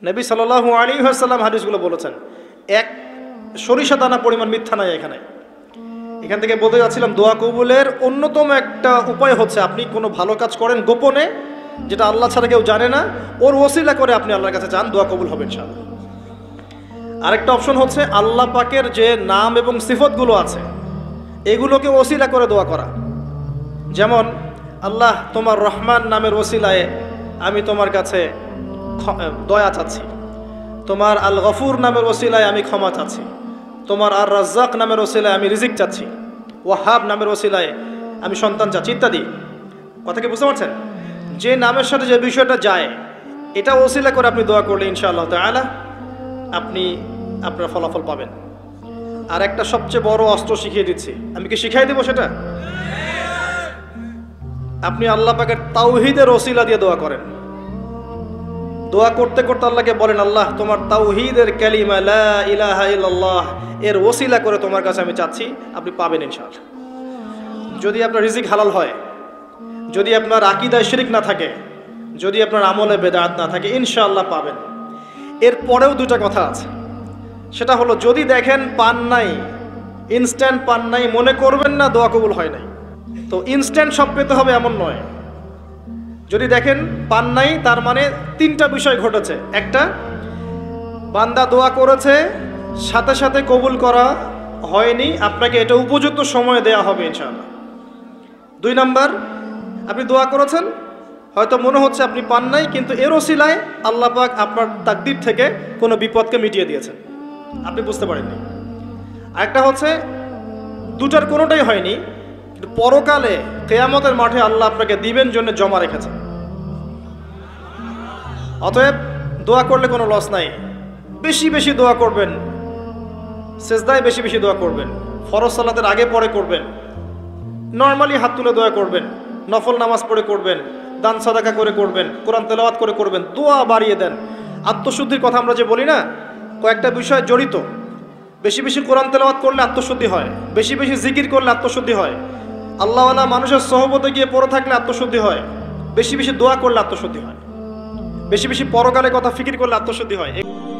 নবী সাল্লাল্লাহু আলাইহি ওয়াসাল্লাম হাদিসগুলো বলেছেন, এক সরিষা দানা পরিমাণ মিথ্যা নাই এখানে। এখান থেকে বলতে যাচ্ছিলাম, দোয়া কবুলের অন্যতম একটা উপায় হচ্ছে আপনি কোনো ভালো কাজ করেন গোপনে, যেটা আল্লাহ ছাড়া কেউ জানে না, ওর ওসিলা করে আপনি আল্লাহর কাছে চান, দোয়া কবুল হবে ইনশাআল্লাহ। আরেকটা অপশন হচ্ছে আল্লাহ পাকের যে নাম এবং সিফতগুলো আছে এগুলোকে ওসিলা করে দোয়া করা। যেমন, আল্লাহ তোমার রহমান নামের ওসিলায় আমি তোমার কাছে দয়া চাচ্ছি, তোমার আল গফুর নামের ওসিলায় আমি ক্ষমা চাচ্ছি, তোমার আর রাজ্জাক নামের ওসিলায় আমি রিজিক চাচ্ছি, ওয়াহাব নামের ওসিলায় আমি সন্তান চাচ্ছি, ইত্যাদি। কথা কি বুঝতে পারছেন? যে নামের সাথে যে বিষয়টা যায় এটা ওসিলা করে আপনি দোয়া করলে ইনশাআল্লাহ তাআলা আপনি আপনার ফলাফল পাবেন। আর একটা সবচেয়ে বড় অস্ত্র শিখিয়ে দিচ্ছি, আমি কি শিখাই দেবো সেটা? আপনি আল্লাহ পাকের তাওহীদের ওসিলা দিয়ে দোয়া করেন। দোয়া করতে করতে আল্লাহকে বলেন, আল্লাহ তোমার তাওহীদের কালিমা লা ইলাহা ইল্লাল্লাহ এর ওসিলা করে তোমার কাছে আমি চাচ্ছি, আপনি পাবেন ইনশাআল্লাহ। যদি আপনার রিজিক হালাল হয়, যদি আপনার আকীদায় শিরক না থাকে, যদি আপনার আমলে বেদাত না থাকে, ইনশাআল্লাহ পাবেন। এর পরেও দুটো কথা আছে, সেটা হলো যদি দেখেন পান নাই, ইনস্ট্যান্ট পান নাই, মনে করবেন না দোয়া কবুল হয় নাই। তো ইনস্ট্যান্ট সব পেতে হবে এমন নয়। যদি দেখেন পান নাই, তার মানে তিনটা বিষয় ঘটেছে। একটা, বান্দা দোয়া করেছে, সাথে সাথে কবুল করা হয়নি, আপনাকে এটা উপযুক্ত সময় দেয়া হবে ইনশাআল্লাহ। দুই নাম্বার, আপনি দোয়া করেছেন, হয়তো মনে হচ্ছে আপনি পান নাই, কিন্তু এর ওসিলায় আল্লাহ পাক আপনার তাকদীর থেকে কোনো বিপদকে মিটিয়ে দিয়েছেন, আপনি বুঝতে পারেননি। আরেকটা হচ্ছে দুটার কোনোটাই হয়নি, কিন্তু পরকালে কিয়ামতের মাঠে আল্লাহ আপনাকে দিবেন জন্য জমা রেখেছেন। অতএব দোয়া করলে কোনো লস নাই। বেশি বেশি দোয়া করবেন, সেজদায় বেশি বেশি দোয়া করবেন, ফরজ সালাতের আগে পরে করবেন, নর্মালি হাত তুলে দোয়া করবেন, নফল নামাজ পড়ে করবেন, দান সাদাকা করে করবেন, কোরআন তেলাওয়াত করে করবেন, দোয়া বাড়িয়ে দেন। আত্মশুদ্ধির কথা আমরা যে বলি না, কয়েকটা বিষয় জড়িত। বেশি বেশি কোরআন তেলাওয়াত করলে আত্মশুদ্ধি হয়, বেশি বেশি জিকির করলে আত্মশুদ্ধি হয়, আল্লাহওয়ালা মানুষের সহবতে গিয়ে পড়ে থাকলে আত্মশুদ্ধি হয়, বেশি বেশি দোয়া করলে আত্মশুদ্ধি হয়, বেশি বেশি পরকালের কথা ফিকির করলে আত্মশুদ্ধি হয়।